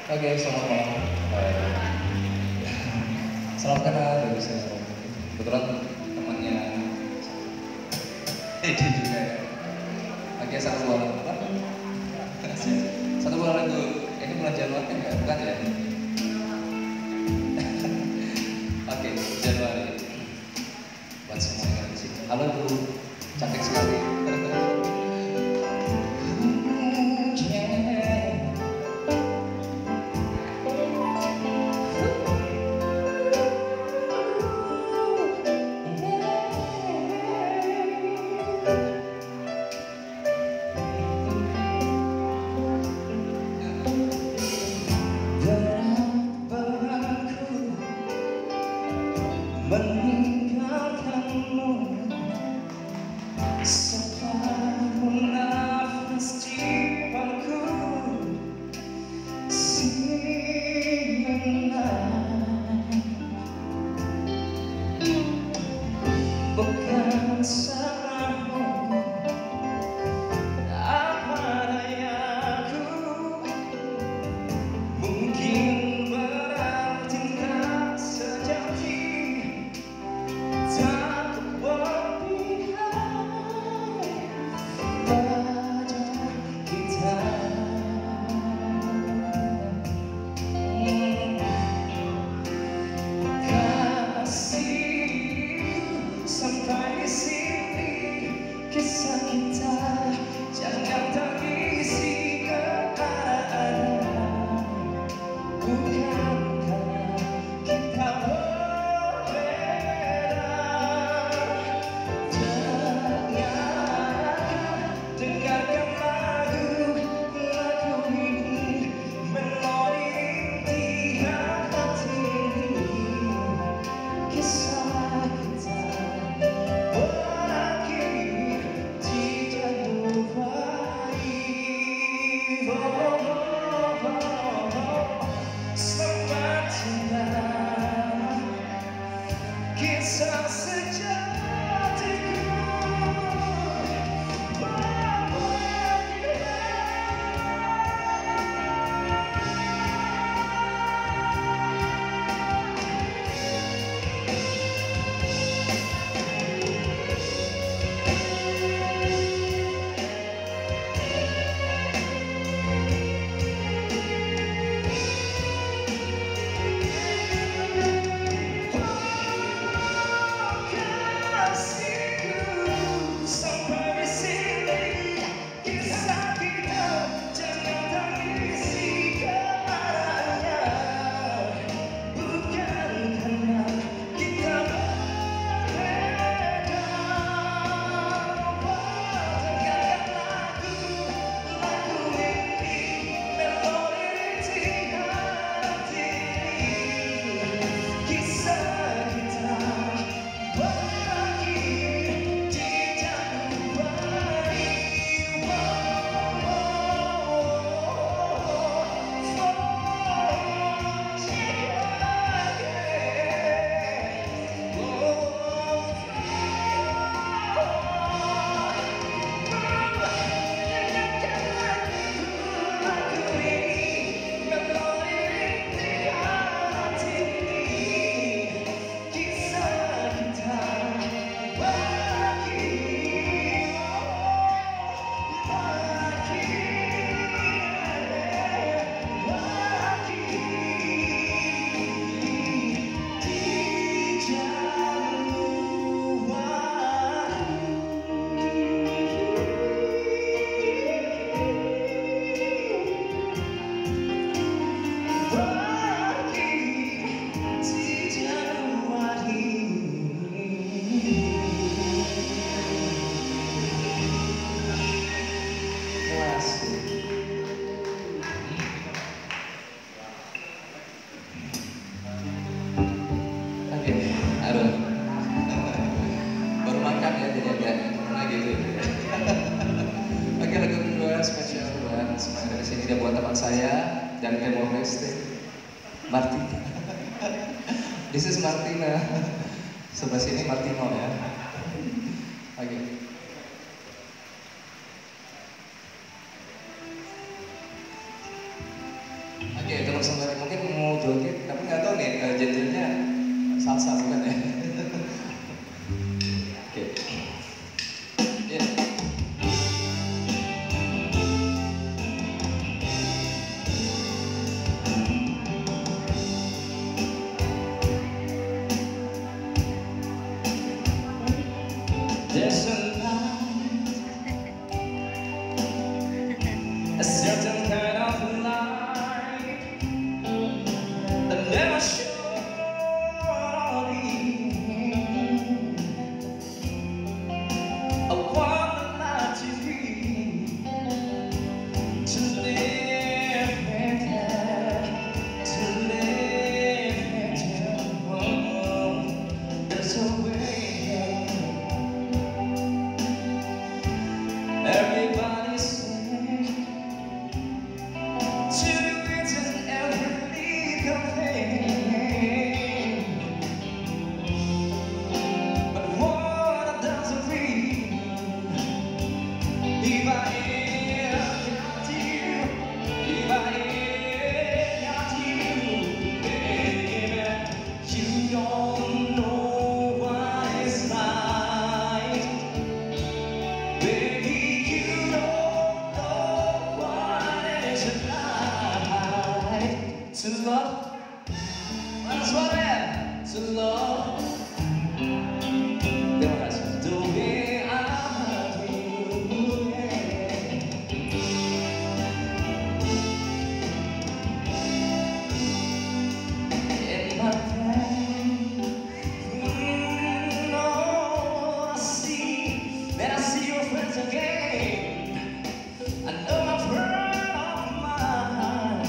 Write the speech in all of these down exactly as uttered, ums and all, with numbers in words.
Oke, selamat malam. Eh, Salam kenal dari saya. Kebetulan temannya Edi juga ya. Oke, satu bulan apa? Satu bulan lagu. Ini bulan Januari kan nggak? Bukan ya? Oke, Januari. Buat semua yang ada di sini. Halo Bu, cantik sekali. Meninggalkanmu separuh nafas jiwaku sirna, bukan salahmu apa dayaku, mungkin berarti tak sejati. Sampai di sini kisah kita, jangan tangisi keadaan. Bukankah kita berbeda? Dengarkan, dengarkan lagu, lagu ini, melodi rintihan hati ini. Kisah kita berakhir di Januari. Oh, oh, oh, oh. Selamat tinggal kisah sejatiku. Sampai di sini kisah kita, jangan tangisi keadaannya. Bukan karena kita berbeda. Dengarkan lagu, lagu ini, melodi rintihan hati ini. Kisah kita berakhir di Januari. Oke, aduh, baru makan ya, jadi agak gimana gitu. Oke, lagu kedua spesial buat semua yang ada di sini, dia buat teman saya dan Timor Leste, Martina. This is Martina, sebelah sini Martino ya. Oke. Oke, terus sampai mungkin mau joget, tapi nggak tahu nih uh, genrenya salsa bukan ya? Oke. Ya. There's a light, a certain kind of light that never shone on me. I want the light to be, to live better, to live better. Oh, there's a way. Everybody sing to it in every legal thing, but what doesn't mean if I ain't got you, if I ain't got you, baby, you don't know what it's like, baby. To love, that's what I am. To love, Terima kasih. the way I do. In my pain, mm, oh, I see that I see your friends again. I know my friend of mine.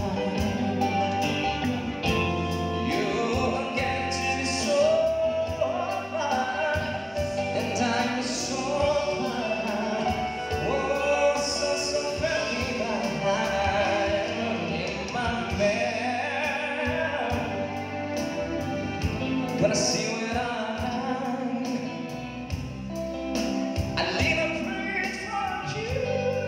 But I see when I'm I leave a print for you,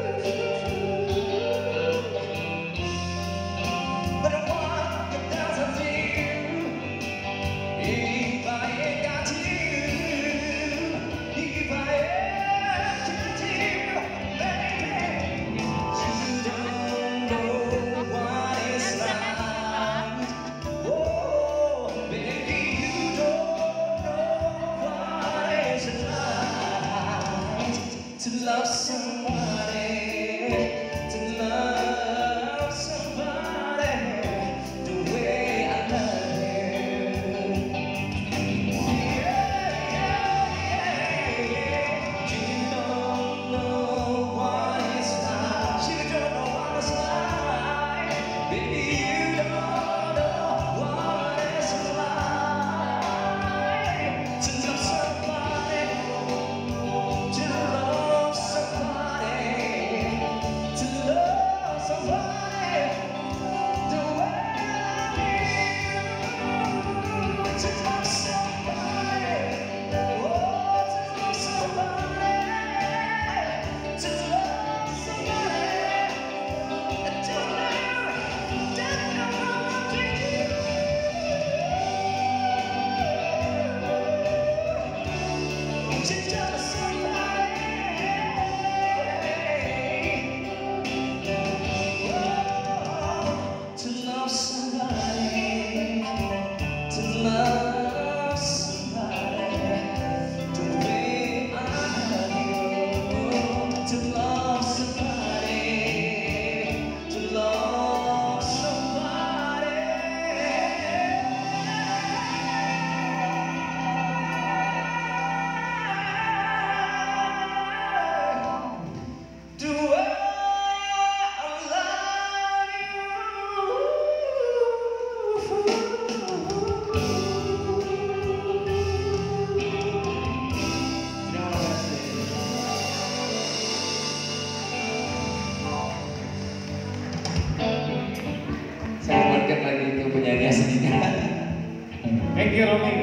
but I want it doesn't feel if I ain't got you, if I ain't got you, baby, you don't know what it's like. Oh, baby. To love somebody, to love somebody the way I love you. Yeah, yeah, yeah. You don't know what it's like. You don't know what it's like. Baby, you don't know what it's like. To love somebody, to love somebody, to love somebody the way I do. To love somebody, oh, to love somebody, to love somebody, to love, to love you. To love somebody. To love somebody, to love somebody the way I love you. To love somebody, to love somebody. The way I love Saya kembalikan lagi ke penyanyi aslinya. Thank you, Romi.